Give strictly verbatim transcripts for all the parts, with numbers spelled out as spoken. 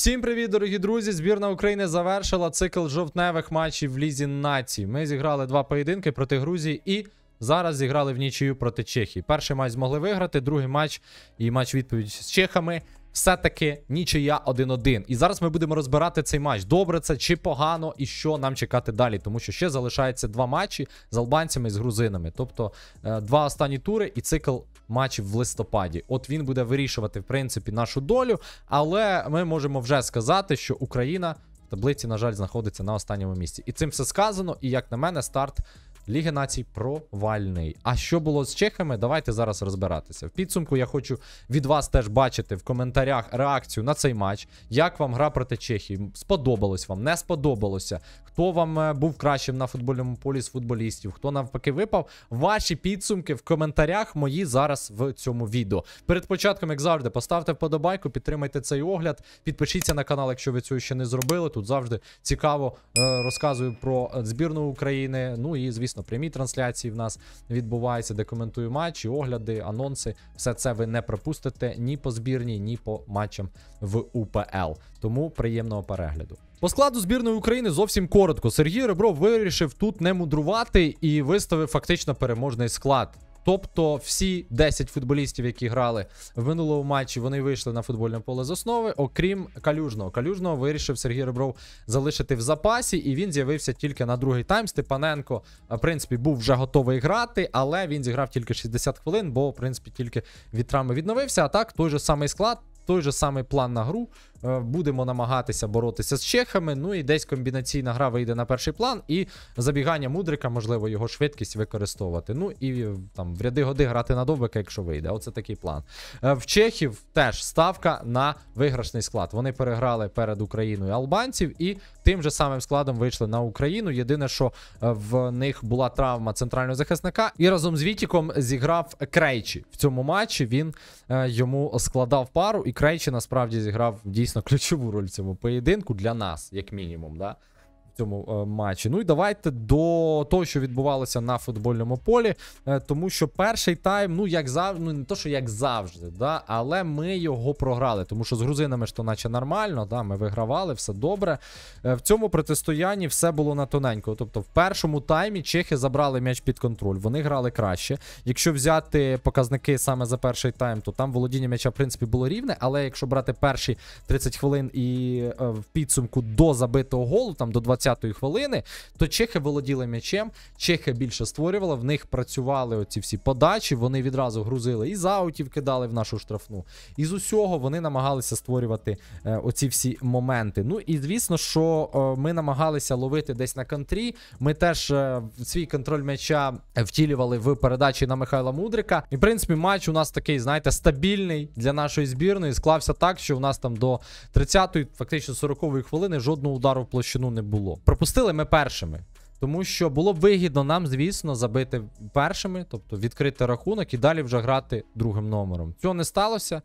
Всім привіт, дорогі друзі! Збірна України завершила цикл жовтневих матчів в Лізі націй. Ми зіграли два поєдинки проти Грузії і зараз зіграли в нічию проти Чехії. Перший матч змогли виграти, другий матч і матч-відповідь з чехами все-таки нічия один один. І зараз ми будемо розбирати цей матч. Добре це чи погано і що нам чекати далі. Тому що ще залишається два матчі з албанцями і з грузинами. Тобто два останні тури і цикл матчів в листопаді. От він буде вирішувати, в принципі, нашу долю. Але ми можемо вже сказати, що Україна в таблиці, на жаль, знаходиться на останньому місці. І цим все сказано. І, як на мене, старт Ліги націй провальний. А що було з чехами? Давайте зараз розбиратися. В підсумку я хочу від вас теж бачити в коментарях реакцію на цей матч. Як вам гра проти Чехії? Сподобалось вам? Не сподобалося? Хто вам був кращим на футбольному полі з футболістів? Хто навпаки випав? Ваші підсумки в коментарях мої зараз в цьому відео. Перед початком, як завжди, поставте вподобайку, підтримайте цей огляд. Підпишіться на канал, якщо ви цього ще не зробили. Тут завжди цікаво е, розказую про збірну України. Ну і, звісно, прямі трансляції в нас відбуваються, де коментую матчі, огляди, анонси. Все це ви не пропустите ні по збірній, ні по матчам в УПЛ. Тому приємного перегляду. По складу збірної України зовсім коротко. Сергій Ребров вирішив тут не мудрувати і виставив фактично переможний склад. Тобто всі десять футболістів, які грали в минулому матчі, вони вийшли на футбольне поле з основи, окрім Калюжного. Калюжного вирішив Сергій Ребров залишити в запасі, і він з'явився тільки на другий тайм. Степаненко, в принципі, був вже готовий грати, але він зіграв тільки шістдесят хвилин, бо, в принципі, тільки від травми відновився. А так, той же самий склад, той же самий план на гру. Будемо намагатися боротися з чехами, ну і десь комбінаційна гра вийде на перший план, і забігання Мудрика, можливо, його швидкість використовувати. Ну і там в ряди-годи грати на Довбика, якщо вийде. Оце такий план. В чехів теж ставка на виграшний склад. Вони переграли перед Україною албанців і тим же самим складом вийшли на Україну. Єдине, що в них була травма центрального захисника, і разом з Вітіком зіграв Крейчі. В цьому матчі він йому складав пару, і Крейчі насправді зіграв дійсно ключову роль в цьому поєдинку для нас, як мінімум, да? В цьому е, матчі. Ну і давайте до того, що відбувалося на футбольному полі, е, тому що перший тайм, ну як завжди, ну не то, що як завжди, да? Але ми його програли, тому що з грузинами ж то наче нормально, да? Ми вигравали, все добре. Е, в цьому протистоянні все було на тоненько, тобто в першому таймі чехи забрали м'яч під контроль, вони грали краще. Якщо взяти показники саме за перший тайм, то там володіння м'яча, в принципі, було рівне, але якщо брати перші тридцять хвилин і е, в підсумку до забитого голу, там до двадцятої хвилини, то чехи володіли м'ячем, чехи більше створювали, в них працювали оці всі подачі, вони відразу грузили і з аутів кидали в нашу штрафну. І з усього вони намагалися створювати е, оці всі моменти. Ну і звісно, що е, ми намагалися ловити десь на контрі, ми теж е, свій контроль м'яча втілювали в передачі на Михайла Мудрика. І в принципі матч у нас такий, знаєте, стабільний для нашої збірної, склався так, що у нас там до тридцятої, фактично сорокової хвилини жодного удару в площину не було. Пропустили ми першими, тому що було б вигідно нам, звісно, забити першими, тобто відкрити рахунок і далі вже грати другим номером. Цього не сталося,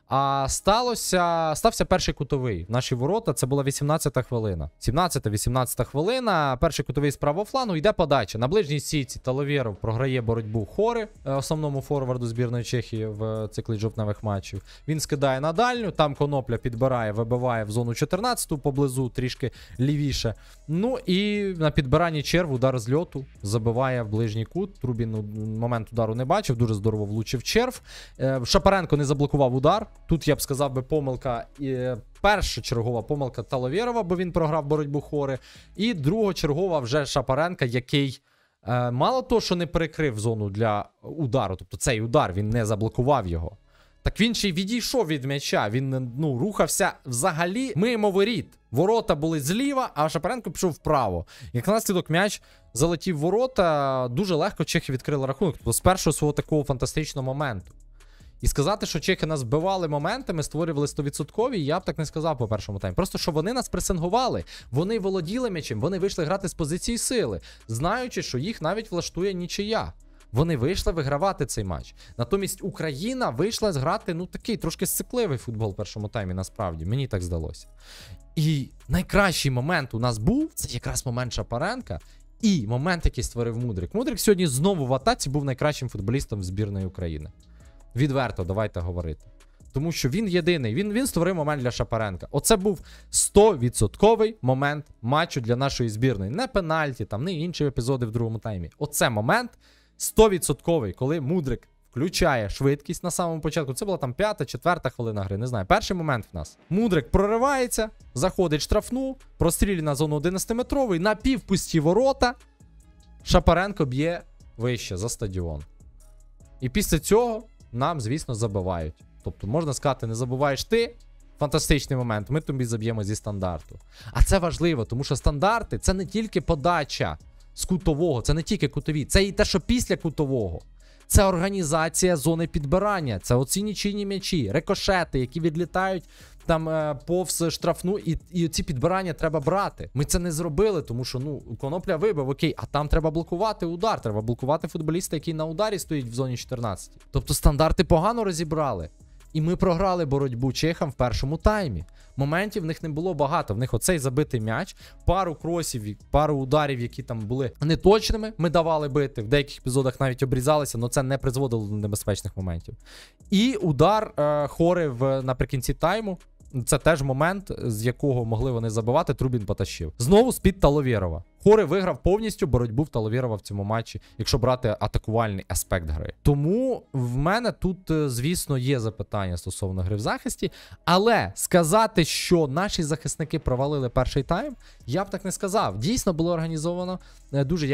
а сталося, стався перший кутовий. Наші ворота, це була вісімнадцята хвилина. сімнадцята-вісімнадцята хвилина, перший кутовий з правого флангу, йде подача. На ближній стійці Таловєров програє боротьбу Хори, основному форварду збірної Чехії в циклі жовтневих матчів. Він скидає на дальню, там Конопля підбирає, вибиває в зону чотирнадцяту поблизу, трішки лівіше. Ну і на підбиранні черв удар з льоту, забиває в ближній кут. Трубін момент удару не бачив, дуже здорово влучив черв. Шапаренко не заблокував удар. Тут, я б сказав, би помилка, і перша чергова помилка Таловєрова, бо він програв боротьбу Хори. І другочергова вже Шапаренка, який е, мало того, що не перекрив зону для удару, тобто цей удар, він не заблокував його. Так він ще й відійшов від м'яча, він ну, рухався взагалі мимо воріт. Ворота були зліва, а Шапаренко пішов вправо. Як наслідок м'яч залетів в ворота, дуже легко чехи відкрили рахунок, тобто з першого свого такого фантастичного моменту. І сказати, що чехи нас вбивали моментами, створювали сто відсотків, я б так не сказав по першому таймі. Просто, що вони нас пресингували, вони володіли м'ячем, вони вийшли грати з позиції сили, знаючи, що їх навіть влаштує нічия. Вони вийшли вигравати цей матч. Натомість Україна вийшла зграти, ну такий, трошки сцикливий футбол в першому таймі, насправді. Мені так здалося. І найкращий момент у нас був, це якраз момент Шапаренка, і момент, який створив Мудрик. Мудрик сьогодні знову в атаці був найкращим футболістом збірної України. Відверто, давайте говорити. Тому що він єдиний, він, він створив момент для Шапаренка. Оце був сто відсотків момент матчу для нашої збірної. Не пенальті, там, не інші епізоди в другому таймі. Оце момент сто відсотків, коли Мудрик включає швидкість на самому початку. Це була там п'ята, четверта хвилина гри, не знаю. Перший момент в нас. Мудрик проривається, заходить штрафну, прострілює на зону одинадцятиметровий, на півпусті ворота. Шапаренко б'є вище за стадіон. І після цього нам, звісно, забивають. Тобто, можна сказати, не забуваєш ти, фантастичний момент, ми тобі заб'ємо зі стандарту. А це важливо, тому що стандарти – це не тільки подача з кутового, це не тільки кутові, це і те, що після кутового. Це організація зони підбирання, це оці нічийні м'ячі, рикошети, які відлітають там е, повз штрафну, і, і ці підбирання треба брати. Ми це не зробили, тому що, ну, Конопля вибив, окей, а там треба блокувати удар, треба блокувати футболіста, який на ударі стоїть в зоні чотирнадцять. Тобто стандарти погано розібрали. І ми програли боротьбу чехам в першому таймі. Моментів в них не було багато. В них оцей забитий м'яч, пару кросів, пару ударів, які там були неточними, ми давали бити. В деяких епізодах навіть обрізалися, але це не призводило до небезпечних моментів. І удар е, Хори в, наприкінці тайму. Це теж момент, з якого могли вони забивати, Трубін потащив. Знову з-під Таловєрова. Хори виграв повністю боротьбу в Таловєрова в цьому матчі, якщо брати атакувальний аспект гри. Тому в мене тут, звісно, є запитання стосовно гри в захисті, але сказати, що наші захисники провалили перший тайм, я б так не сказав. Дійсно було організовано дуже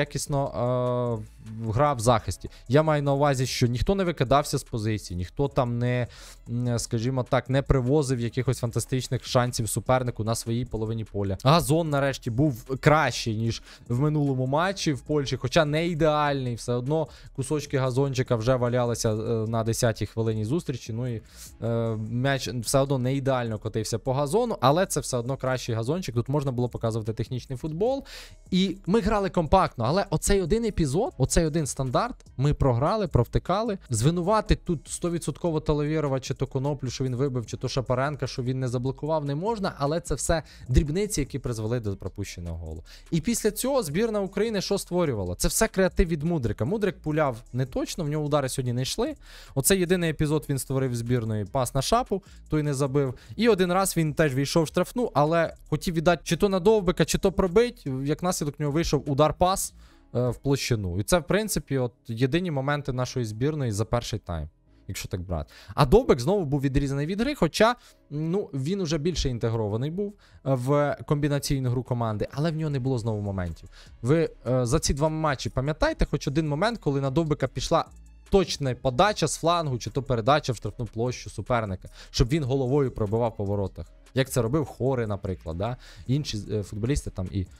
якісно е, гра в захисті. Я маю на увазі, що ніхто не викидався з позиції, ніхто там не, скажімо так, не привозив якихось фантастичних шансів супернику на своїй половині поля. Газон нарешті був кращий, ніж в минулому матчі в Польщі, хоча не ідеальний, все одно кусочки газончика вже валялися е, на десятій хвилині зустрічі, ну і е, м'яч все одно не ідеально котився по газону, але це все одно кращий газончик, тут можна було показувати технічний футбол, і ми грали компактно, але оцей один епізод, оцей один стандарт, ми програли, провтикали, звинувати тут сто відсотків Таловєрова, чи то Коноплю, що він вибив, чи то Шапаренка, що він не заблокував, не можна, але це все дрібниці, які призвели до пропущеного голу. І після цього збірна України що створювала? Це все креатив від Мудрика. Мудрик пуляв не точно, в нього удари сьогодні не йшли. Оце єдиний епізод він створив збірної, пас на Шапу, той не забив. І один раз він теж війшов в штрафну, але хотів віддати чи то на Довбика, чи то пробить, як наслідок в нього вийшов удар-пас е, в площину. І це, в принципі, от єдині моменти нашої збірної за перший тайм, якщо так брати. А Довбик знову був відрізаний від гри, хоча ну, він уже більше інтегрований був в комбінаційну гру команди, але в нього не було знову моментів. Ви е, за ці два матчі пам'ятаєте хоч один момент, коли на Довбика пішла точна подача з флангу, чи то передача в штрафну площу суперника, щоб він головою пробивав по воротах. Як це робив Хори, наприклад, да? Інші е, футболісти там і е,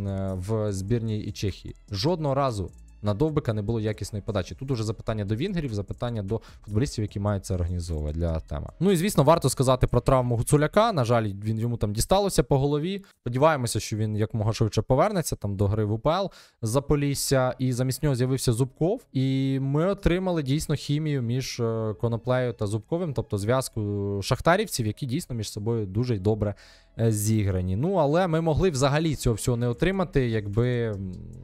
в збірній і Чехії. Жодного разу на Довбика не було якісної подачі. Тут уже запитання до вінгерів, запитання до футболістів, які мають це організовувати для теми. Ну і, звісно, варто сказати про травму Гуцуляка. На жаль, він йому там дісталося по голові. Сподіваємося, що він якомога швидше повернеться там до гри в УПЛ за Полісся. І замість нього з'явився Зубков. І ми отримали дійсно хімію між Коноплею та Зубковим, тобто зв'язку шахтарівців, які дійсно між собою дуже добре зіграні. Ну, але ми могли взагалі цього всього не отримати, якби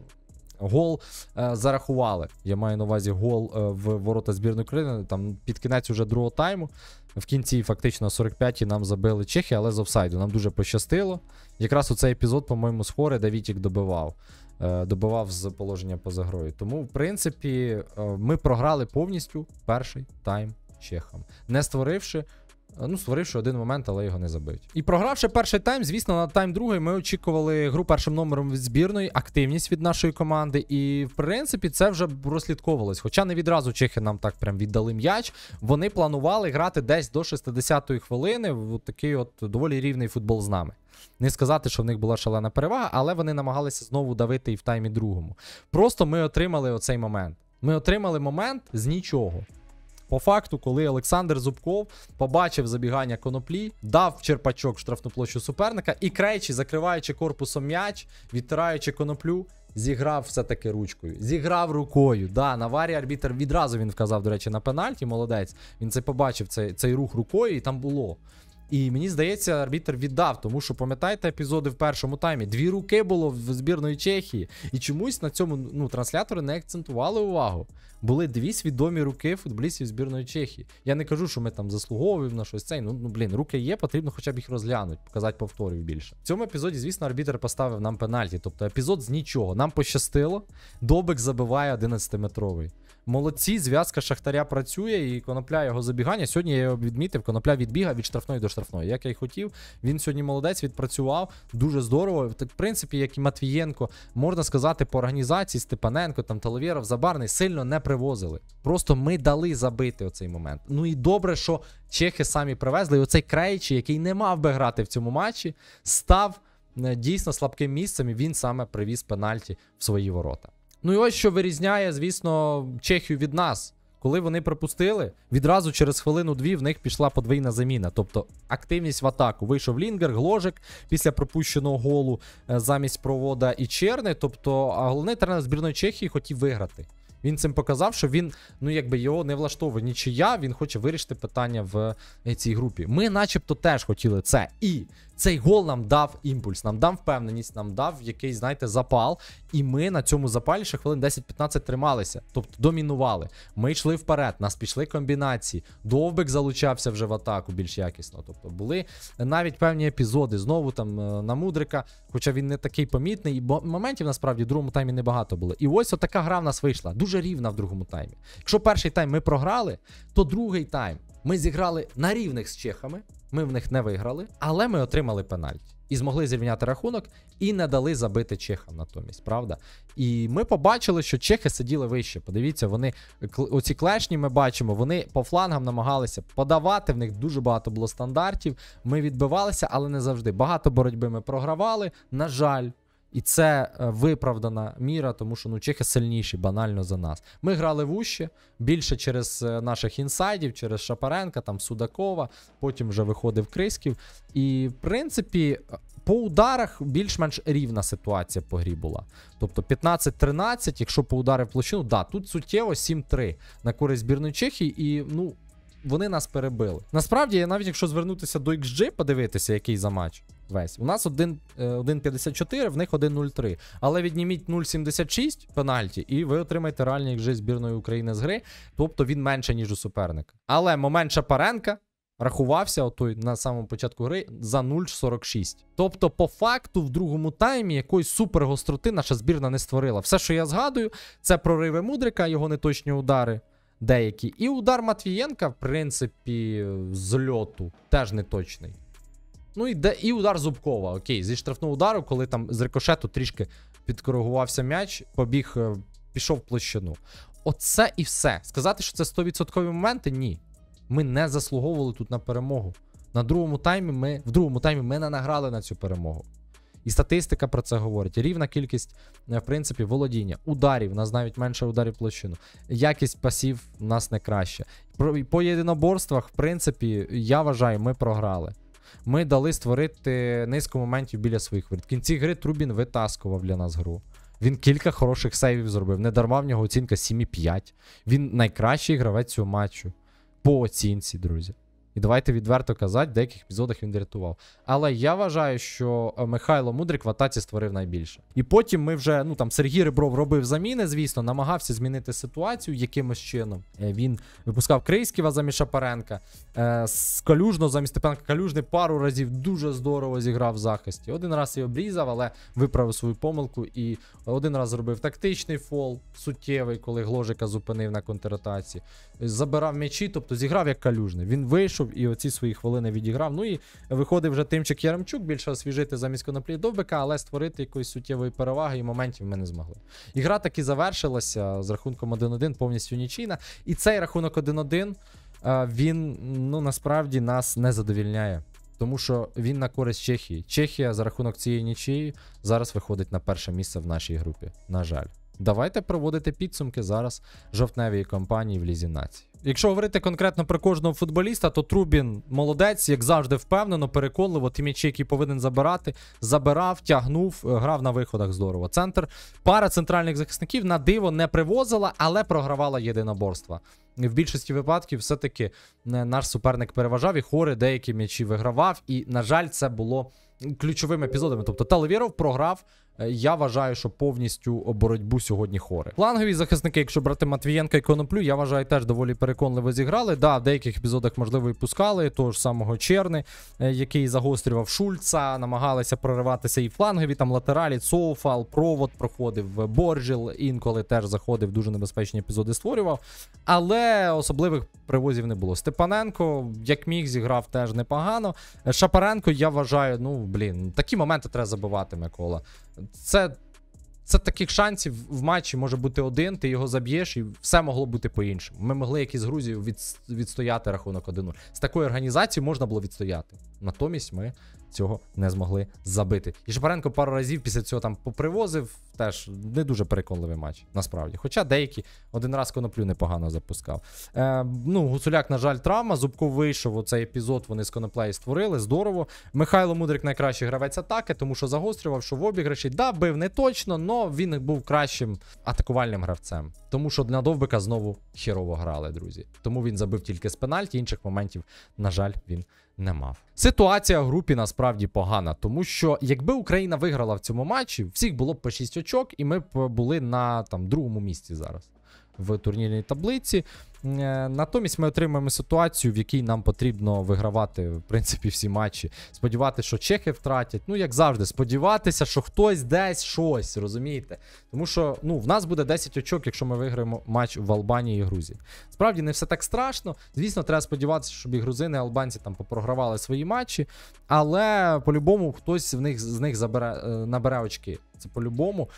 гол е, зарахували. Я маю на увазі гол е, в ворота збірної України. Там під кінець уже другого тайму. В кінці фактично сорок п'ятій нам забили чехи, але з офсайду. Нам дуже пощастило. Якраз у цей епізод, по-моєму, з Хори, де Вітік добивав. Е, добивав з положення поза грою. Тому, в принципі, е, ми програли повністю перший тайм чехам. Не створивши Ну, створивши один момент, але його не забить. І програвши перший тайм, звісно, на тайм другий ми очікували гру першим номером від збірної, активність від нашої команди. І, в принципі, це вже розслідковувалось. Хоча не відразу чехи нам так прям віддали м'яч. Вони планували грати десь до шістдесятої хвилини в такий от доволі рівний футбол з нами. Не сказати, що в них була шалена перевага, але вони намагалися знову давити і в таймі другому. Просто ми отримали оцей момент. Ми отримали момент з нічого. По факту, коли Олександр Зубков побачив забігання Коноплі, дав черпачок в штрафну площу суперника і Крейчі, закриваючи корпусом м'яч, відтираючи Коноплю, зіграв все-таки ручкою. Зіграв рукою. Да, на варі арбітр відразу він вказав, до речі, на пенальті, молодець. Він це побачив, цей, цей рух рукою, і там було. І мені здається, арбітр віддав, тому що, пам'ятаєте епізоди в першому таймі? Дві руки було в збірної Чехії. І чомусь на цьому ну, транслятори не акцентували увагу. Були дві свідомі руки футболістів збірної Чехії. Я не кажу, що ми там заслуговуємо на щось цей. Ну, ну блін, руки є, потрібно хоча б їх розглянути, показати повторів більше. В цьому епізоді, звісно, арбітр поставив нам пенальті. Тобто епізод з нічого. Нам пощастило. Довбик забиває одинадцятиметровий. Молодці, зв'язка Шахтаря працює, і Конопля його забігання. Сьогодні я його відмітив, Конопля відбігав від штрафної до штрафної. Як я й хотів, він сьогодні молодець, відпрацював, дуже здорово. Так, в принципі, як і Матвієнко, можна сказати, по організації Степаненко, там Таловєров, Забарний сильно не привозили. Просто ми дали забити оцей момент. Ну і добре, що чехи самі привезли. І оцей Крейчі, який не мав би грати в цьому матчі, став дійсно слабким місцем, і він саме привіз пенальті в свої ворота. Ну і ось що вирізняє, звісно, Чехію від нас. Коли вони пропустили, відразу через хвилину-дві в них пішла подвійна заміна. Тобто активність в атаку. Вийшов Лінгер, Гложик після пропущеного голу замість Провода і Черни. Тобто, а головний тренер збірної Чехії хотів виграти. Він цим показав, що він, ну якби його не влаштовує нічия, він хоче вирішити питання в цій групі. Ми начебто теж хотіли це. І цей гол нам дав імпульс, нам дав впевненість, нам дав якийсь, знаєте, запал. І ми на цьому запалі ще хвилин десять-п'ятнадцять трималися. Тобто домінували. Ми йшли вперед, нас пішли комбінації. Довбик залучався вже в атаку більш якісно. Тобто були навіть певні епізоди. Знову там на Мудрика, хоча він не такий помітний. І моментів насправді в другому таймі небагато було. І ось отака гра в нас вийшла. Дуже рівна в другому таймі. Якщо перший тайм ми програли, то другий тайм ми зіграли на рівних з чехами. Ми в них не виграли, але ми отримали пенальті. І змогли зрівняти рахунок, і не дали забити чехам натомість, правда? І ми побачили, що чехи сиділи вище. Подивіться, вони, оці клешні ми бачимо, вони по флангам намагалися подавати, в них дуже багато було стандартів. Ми відбивалися, але не завжди. Багато боротьби ми програвали, на жаль. І це виправдана міра, тому що ну, чехи сильніші банально за нас. Ми грали вуще, більше через наших інсайдів, через Шапаренка, там Судакова, потім вже виходив Криськів. І, в принципі, по ударах більш-менш рівна ситуація по грі була. Тобто п'ятнадцять тринадцять, якщо по удари в площину, да, тут суттєво сім три на користь збірної Чехії і, ну, вони нас перебили. Насправді, навіть якщо звернутися до ікс джі, подивитися, який за матч весь. У нас один п'ятдесят чотири, в них один нуль три. Але відніміть нуль сімдесят шість пенальті, і ви отримаєте реальний ікс джі збірної України з гри. Тобто він менше, ніж у суперника. Але момент Шапаренка рахувався отой на самому початку гри за нуль сорок шість. Тобто, по факту, в другому таймі якоїсь супергостроти наша збірна не створила. Все, що я згадую, це прориви Мудрика, його неточні удари. Деякі. І удар Матвієнка, в принципі, з льоту теж не точний. Ну і, де, і удар Зубкова, окей, зі штрафного удару, коли там з рикошету трішки підкоригувався м'яч, побіг, пішов в площину. Оце і все. Сказати, що це сто відсотків моменти? Ні. Ми не заслуговували тут на перемогу. На другому таймі ми, в другому таймі ми не награли на цю перемогу. І статистика про це говорить. Рівна кількість, в принципі, володіння. Ударів, у нас навіть менше ударів в площину. Якість пасів у нас не краща. По єдиноборствах, в принципі, я вважаю, ми програли. Ми дали створити низку моментів біля своїх воріт. В кінці гри Трубін витаскував для нас гру. Він кілька хороших сейвів зробив. Не дарма в нього оцінка сім п'ять. Він найкращий гравець цього матчу. По оцінці, друзі. І давайте відверто казати, в деяких епізодах він врятував. Але я вважаю, що Михайло Мудрик в атаці створив найбільше. І потім ми вже, ну там, Сергій Ребров робив заміни, звісно, намагався змінити ситуацію якимось чином. Він випускав Крийськіва замість Шапаренка, з Калюжного замість Степаненка. Калюжний пару разів дуже здорово зіграв в захисті. Один раз і обрізав, але виправив свою помилку. І один раз зробив тактичний фол, суттєвий, коли Гложика зупинив на контратаці. Забирав м'ячі, тобто зіграв як Калюжний. Він вийшов і оці свої хвилини відіграв. Ну і виходив вже Тимчик Яремчук більше освіжити замість Коноплі Довбика, але створити якоїсь суттєвої переваги і моментів ми не змогли. Ігра таки завершилася з рахунком один один, повністю нічийна. І цей рахунок один один, він, ну, насправді нас не задовільняє. Тому що він на користь Чехії. Чехія за рахунок цієї нічиї зараз виходить на перше місце в нашій групі. На жаль. давайте проводити підсумки зараз жовтневої кампанії в Лізі націй. Якщо говорити конкретно про кожного футболіста, то Трубін молодець, як завжди впевнено, переконливо, ті м'ячі, які повинен забирати, забирав, тягнув, грав на виходах здорово. Центр, пара центральних захисників на диво не привозила, але програвала єдиноборства. В більшості випадків все-таки наш суперник переважав і Хори деякі м'ячі вигравав, і, на жаль, це було ключовими епізодами. Тобто Талавєров програв, я вважаю, що повністю боротьбу сьогодні Хори. Флангові захисники, якщо брати Матвієнка і Коноплю, я вважаю, теж доволі переконливо зіграли. Да, в деяких епізодах, можливо, і пускали того ж самого Черни, який загострював Шульца, намагалися прориватися і флангові, там латералі, Соуфал, провод проходив, Боржіл інколи теж заходив, дуже небезпечні епізоди створював. Але особливих привозів не було. Степаненко, як міг, зіграв теж непогано. Шапаренко, я вважаю, ну, блін, такі моменти треба забивати, Микола. Це, це таких шансів в матчі може бути один, ти його заб'єш і все могло бути по-іншому. Ми могли якісь Грузію від, відстояти рахунок один нуль. З такою організацією можна було відстояти. Натомість ми цього не змогли забити. І Шапаренко пару разів після цього там попривозив, теж не дуже переконливий матч, насправді. Хоча деякі один раз Коноплю непогано запускав. Е, ну, Гуцуляк, на жаль, травма, Зубков вийшов, оцей епізод вони з Коноплею створили, здорово. Михайло Мудрик найкращий гравець атаки, тому що загострював, що в обіграші, да, бив не точно, але він був кращим атакувальним гравцем. Тому що для Довбика знову хірово грали, друзі. Тому він забив тільки з пенальті, інших моментів, на жаль, він не мав. Ситуація в групі насправді погана, тому що якби Україна виграла в цьому матчі, всіх було б по шість очок, і ми б були на там другому місці зараз в турнірній таблиці. Натомість ми отримаємо ситуацію, в якій нам потрібно вигравати, в принципі, всі матчі. Сподіватися, що чехи втратять. Ну, як завжди, сподіватися, що хтось десь щось, розумієте? Тому що, ну, в нас буде десять очок, якщо ми виграємо матч в Албанії і Грузії. Справді, не все так страшно. Звісно, треба сподіватися, щоб і грузини, і албанці там попрогравали свої матчі. Але, по-любому, хтось в них, з них забере, набере очки. Це по-любому.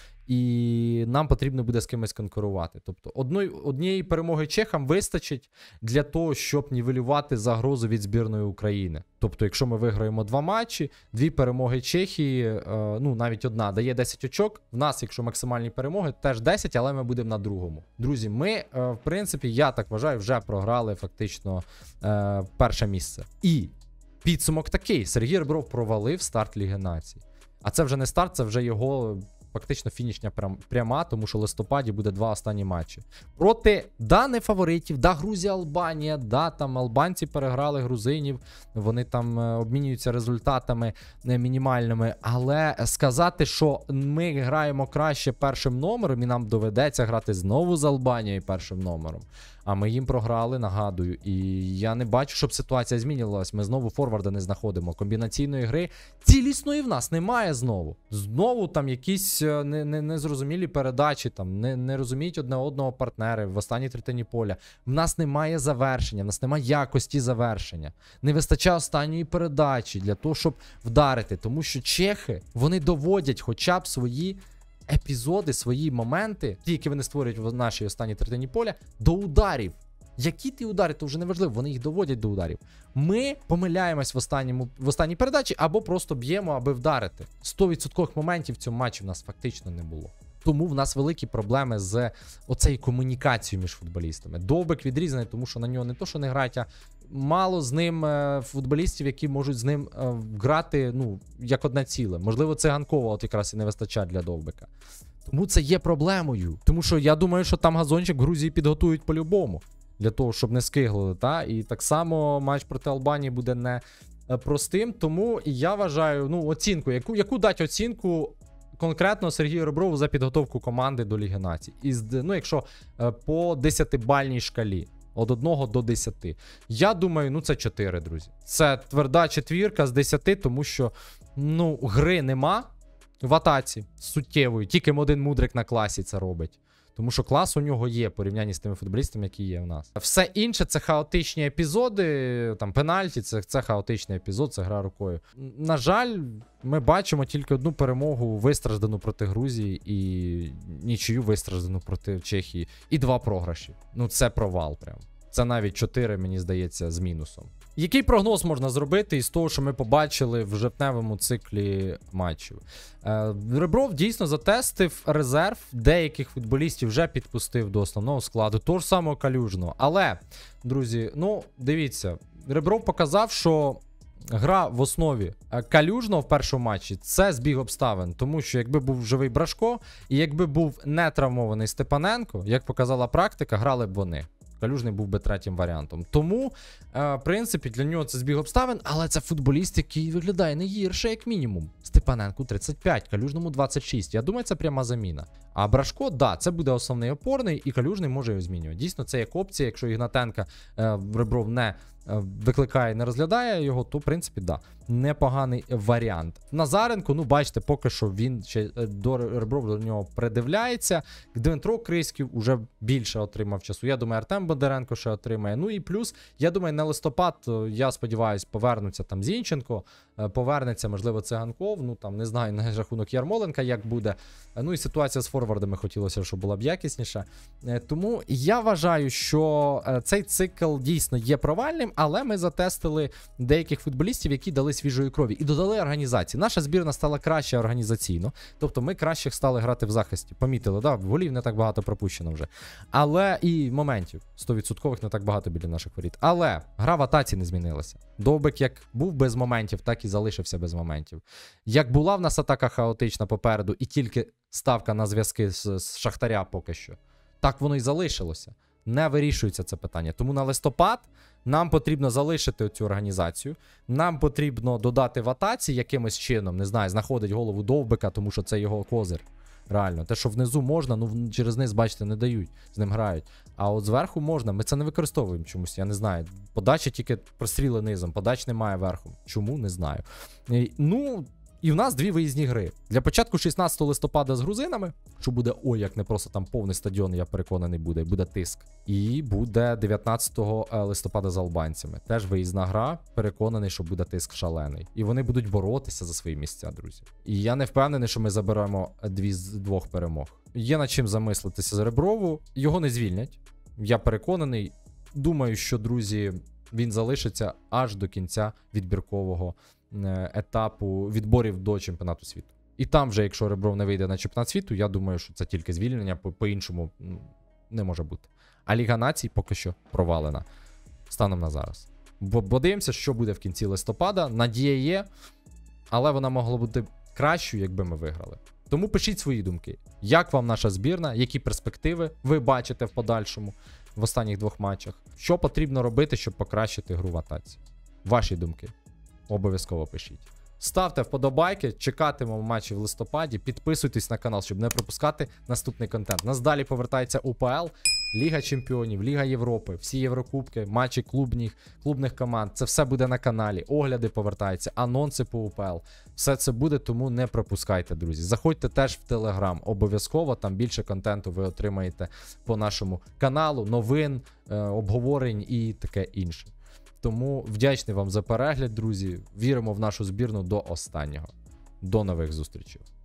І нам потрібно буде з кимось конкурувати. Тобто одної, однієї перемоги чехам вистачить для того, щоб нівелювати загрозу від збірної України. Тобто, якщо ми виграємо два матчі, дві перемоги Чехії, е, ну навіть одна, дає десять очок. В нас, якщо максимальні перемоги, теж десять, але ми будемо на другому. Друзі, ми, е, в принципі, я так вважаю, вже програли фактично е, перше місце. І підсумок такий. Сергій Ребров провалив старт Ліги націй. А це вже не старт, це вже його фактично фінішня пряма, тому що в листопаді буде два останні матчі. Проти, да, не фаворитів, да, Грузія, Албанія, да, там албанці переграли грузинів, вони там обмінюються результатами мінімальними, але сказати, що ми граємо краще першим номером і нам доведеться грати знову з Албанією першим номером, а ми їм програли, нагадую, і я не бачу, щоб ситуація змінювалась. Ми знову форварда не знаходимо. Комбінаційної гри цілісної в нас немає знову. Знову там якісь незрозумілі не, не передачі, там не, не розуміють одне одного партнери в останній третині поля. В нас немає завершення, в нас немає якості завершення. Не вистачає останньої передачі для того, щоб вдарити. Тому що чехи, вони доводять хоча б свої епізоди, свої моменти, ті, які вони створюють в нашій останній третині поля, до ударів. Які ті удари, то вже не важливо, вони їх доводять до ударів. Ми помиляємось в, останньому, в останній передачі або просто б'ємо, аби вдарити. сто відсотків моментів в цьому матчі в нас фактично не було. Тому в нас великі проблеми з оцею комунікацією між футболістами. Довбик відрізаний, тому що на нього не то, що не грають, а мало з ним е, футболістів, які можуть з ним е, грати, ну, як одне ціле. Можливо, Циганкова от якраз і не вистачає для Довбика. Тому це є проблемою. Тому що я думаю, що там газончик в Грузії підготують по-любому. Для того, щоб не скиглили, та? І так само матч проти Албанії буде не простим. Тому я вважаю, ну, оцінку, яку, яку дати оцінку конкретно Сергію Реброву за підготовку команди до Ліги націй. Із, ну, якщо е, по десятибальній шкалі. Від одного до десяти. Я думаю, ну це чотири, друзі. Це тверда четвірка з десяти, тому що, ну, гри нема в атаці суттєвої. Тільки один Мудрик на класі це робить. Тому що клас у нього є в порівнянні з тими футболістами, які є в нас. Все інше це хаотичні епізоди, там пенальті, це, це хаотичний епізод, це гра рукою. На жаль, ми бачимо тільки одну перемогу вистраждану проти Грузії і нічию вистраждану проти Чехії. І два програші. Ну це провал прям. Це навіть чотири, мені здається, з мінусом. Який прогноз можна зробити із того, що ми побачили в жовтневому циклі матчів? Е, Ребров дійсно затестив резерв, деяких футболістів вже підпустив до основного складу, того ж самого Калюжного. Але, друзі, ну, дивіться, Ребров показав, що гра в основі Калюжного в першому матчі – це збіг обставин. Тому що якби був живий Брашко і якби був не травмований Степаненко, як показала практика, грали б вони. Калюжний був би третім варіантом. Тому, е, в принципі, для нього це збіг обставин, але це футболіст, який виглядає не гірше, як мінімум. Степаненку тридцять п'ять, Калюжному двадцять шість. Я думаю, це пряма заміна. А Брашко, да, це буде основний опорний, і Калюжний може його змінювати. Дійсно, це як опція, якщо Ігнатенка е, Ребров не е, викликає, не розглядає його, то, в принципі, да, непоганий варіант. Назаренко, ну, бачите, поки що він ще е, до Ребров до нього придивляється. Дмитро Криськів уже більше отримав часу. Я думаю, Артем Бондаренко ще отримає. Ну і плюс, я думаю, на листопад, я сподіваюся, повернуться там Зінченко, е, повернеться, можливо, Циганков, ну, там, не знаю, на рахунок Ярмоленка, як буде. Ну і ситуація з форвардами хотілося, щоб була б якісніша. Тому я вважаю, що цей цикл дійсно є провальним, але ми затестили деяких футболістів, які дали свіжої крові і додали організації. Наша збірна стала краще організаційно, тобто ми краще стали грати в захисті. Помітили, да, голів не так багато пропущено вже. Але і моментів сто відсотків не так багато біля наших воріт. Але гра в атаці не змінилася. Довбик як був без моментів, так і залишився без моментів. Як була в нас атака хаотична попереду і тільки ставка на зв'язки з, з Шахтаря поки що, так воно і залишилося. Не вирішується це питання. Тому на листопад нам потрібно залишити цю організацію. Нам потрібно додати в атаці якимось чином, не знаю, знаходить голову Довбика, тому що це його козир. Реально. Те, що внизу можна, ну через низ, бачите, не дають, з ним грають. А от зверху можна. Ми це не використовуємо чомусь, я не знаю. Подача тільки простріли низом, подач немає верху. Чому? Не знаю. І, ну... І в нас дві виїзні гри. Для початку шістнадцятого листопада з грузинами, що буде, ой, як не просто там повний стадіон, я переконаний буде, буде тиск. І буде дев'ятнадцятого листопада з албанцями. Теж виїзна гра, переконаний, що буде тиск шалений. І вони будуть боротися за свої місця, друзі. І я не впевнений, що ми заберемо дві з двох перемог. Є над чим замислитися за Реброву. Його не звільнять. Я переконаний. Думаю, що, друзі, він залишиться аж до кінця відбіркового етапу відборів до чемпіонату світу. І там вже, якщо Ребров не вийде на чемпіонат світу, я думаю, що це тільки звільнення, по-іншому не може бути. А Ліга Націй поки що провалена станом на зараз. Бо подивимося, що буде в кінці листопада. Надія є, але вона могла бути кращою, якби ми виграли. Тому пишіть свої думки. Як вам наша збірна? Які перспективи ви бачите в подальшому в останніх двох матчах? Що потрібно робити, щоб покращити гру в атаці? Ваші думки. Обов'язково пишіть. Ставте вподобайки, чекатимемо матчі в листопаді, підписуйтесь на канал, щоб не пропускати наступний контент. Нас далі повертається УПЛ, Ліга Чемпіонів, Ліга Європи, всі Єврокубки, матчі клубних, клубних команд. Це все буде на каналі, огляди повертаються, анонси по УПЛ. Все це буде, тому не пропускайте, друзі. Заходьте теж в Телеграм, обов'язково, там більше контенту ви отримаєте по нашому каналу, новин, обговорень і таке інше. Тому вдячний вам за перегляд, друзі. Віримо в нашу збірну до останнього. До нових зустрічей.